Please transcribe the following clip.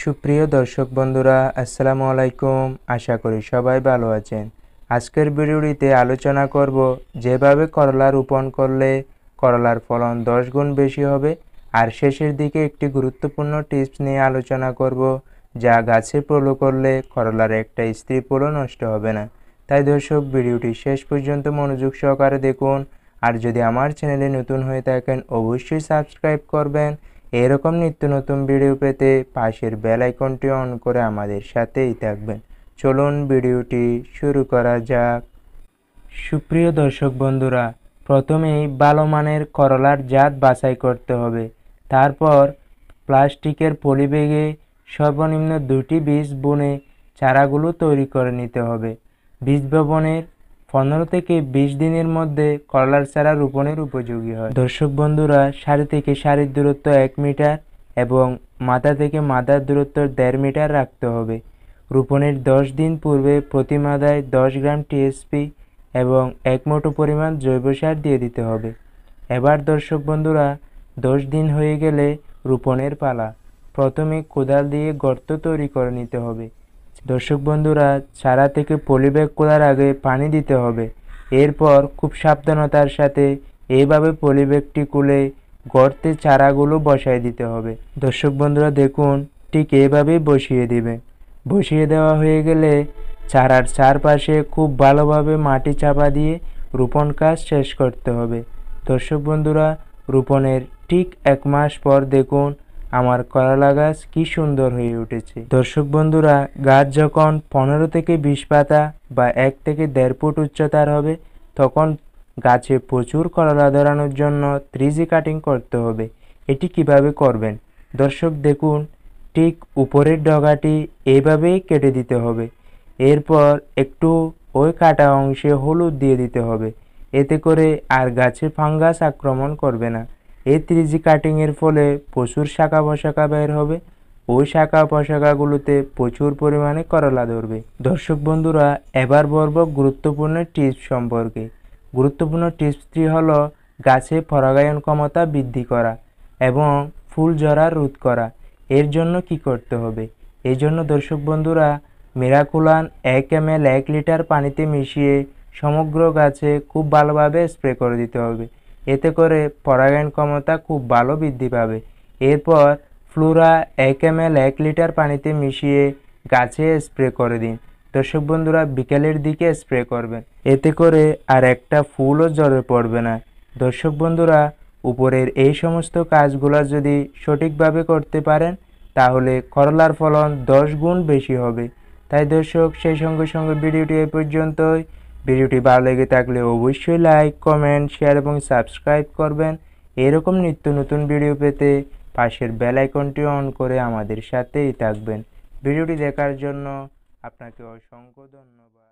সুপ্রিয় দর্শক বন্ধুরা, আসসালামু আলাইকুম। আশা করি সবাই ভালো আছেন। আজকের ভিডিওটিতে আলোচনা করব যেভাবে করলা রোপণ করলে করলার ফলন 10 গুণ বেশি হবে, আর শেষের দিকে একটি গুরুত্বপূর্ণ টিপস নিয়ে আলোচনা করব যা গাছে প্রয়োগ করলে করলার একটা স্ত্রী ফুলও নষ্ট হবে না। তাই দর্শক, ভিডিওটি শেষ পর্যন্ত মনোযোগ সহকারে দেখুন। আর যদি আমার চ্যানেলে নতুন হয়ে থাকেন অবশ্যই সাবস্ক্রাইব করবেন। এরকম নিত্য নতুন ভিডিও পেতে পাশের বেল আইকনটি অন করে আমাদের সাথেই থাকবেন। চলুন ভিডিওটি শুরু করা যাক। সুপ্রিয় দর্শক বন্ধুরা, প্রথমেই ভালো মানের করলার জাত বাছাই করতে হবে। তারপর প্লাস্টিকের পলিব্যাগে সর্বনিম্ন 2টি বীজ বুনে চারাগুলো তৈরি করে নিতে হবে। বীজ বপনের 15 থেকে 20 দিনের মধ্যে করলার চারা রোপণের উপযোগী হয়। দর্শক বন্ধুরা, সারি থেকে সারির দূরত্ব 1 মিটার এবং মাথা থেকে মাথার দূরত্ব 1.5 মিটার রাখতে হবে। রোপণের 10 দিন পূর্বে প্রতি মাদায় 10 গ্রাম টিএসপি এবং 1 মুঠো পরিমাণ জৈব সার দিয়ে দিতে হবে। এবার দর্শক বন্ধুরা, 10 দিন হয়ে গেলে রোপণের পালা। প্রথমে কোদাল দিয়ে গর্ত তৈরি করে নিতে হবে। দর্শক বন্ধুরা, চারা থেকে পলিব্যাগ খোলার আগে পানি দিতে হবে। এরপর খুব সাবধানতার সাথে এইভাবে পলিব্যাগটি খুলে গর্তে চারাগুলো বসায় দিতে হবে। দর্শক বন্ধুরা দেখুন, ঠিক এইভাবেই বসিয়ে দিবেন। বসিয়ে দেওয়া হয়ে গেলে চারার চারপাশে খুব ভালোভাবে মাটি চাপা দিয়ে রোপণ কাজ শেষ করতে হবে। দর্শক বন্ধুরা, রোপণের ঠিক 1 মাস পর দেখুন আমার করলা গাছ কি সুন্দর হয়ে উঠেছে। দর্শক বন্ধুরা, গাছ যখন 15 থেকে 20 পাতা বা 1 থেকে 1.5 ফুট উচ্চতার হবে, তখন গাছে প্রচুর করলা ধরানোর জন্য 3G কাটিং করতে হবে। এটি কিভাবে করবেন? দর্শক দেখুন, ঠিক উপরের ডগাটি এইভাবেই কেটে দিতে হবে। এরপর একটু ওই কাটা অংশে হলুদ দিয়ে দিতে হবে। এতে করে আর গাছে ফাঙ্গাস আক্রমণ করবে না। এই 3G কাটিংয়ের ফলে প্রচুর শাখা পোশাখা বের হবে। ওই শাখা পোশাখাগুলোতে প্রচুর পরিমাণে করলা ধরবে। দর্শক বন্ধুরা, এবার বলব গুরুত্বপূর্ণ টিপস সম্পর্কে। গুরুত্বপূর্ণ টিপসটি হলো গাছে পরাগায়ন ক্ষমতা বৃদ্ধি করা এবং ফুল ঝরা রোধ করা। এর জন্য কি করতে হবে? এই জন্য দর্শক বন্ধুরা, মিরাকুলান 1 ml 1 লিটার পানিতে মিশিয়ে সমগ্র গাছে খুব ভালোভাবে স্প্রে করে দিতে হবে। এতে করে পরাগায়ন ক্ষমতা খুব ভালো বৃদ্ধি পাবে। এরপর ফ্লোরা 1 ml 1 লিটার পানিতে মিশিয়ে গাছে স্প্রে করে দিন। দর্শক বন্ধুরা, বিকেলের দিকে স্প্রে করবেন। এতে করে আর একটা ফুলও ঝরে পড়বে না। দর্শক বন্ধুরা, উপরের এই সমস্ত কাজগুলো যদি সঠিকভাবে করতে পারেন তাহলে করলার ফলন 10 গুণ বেশি হবে। তাই দর্শক, সেই সঙ্গে সঙ্গে ভিডিওটি এই পর্যন্তই। ভিডিওটি ভালো লেগে থাকলে অবশ্যই লাইক, কমেন্ট, শেয়ার এবং সাবস্ক্রাইব করবেন। এরকম নিত্য নতুন ভিডিও পেতে পাশের বেল আইকনটি অন করে আমাদের সাথেই থাকবেন। ভিডিওটি দেখার জন্য আপনাকে অসংখ্য ধন্যবাদ।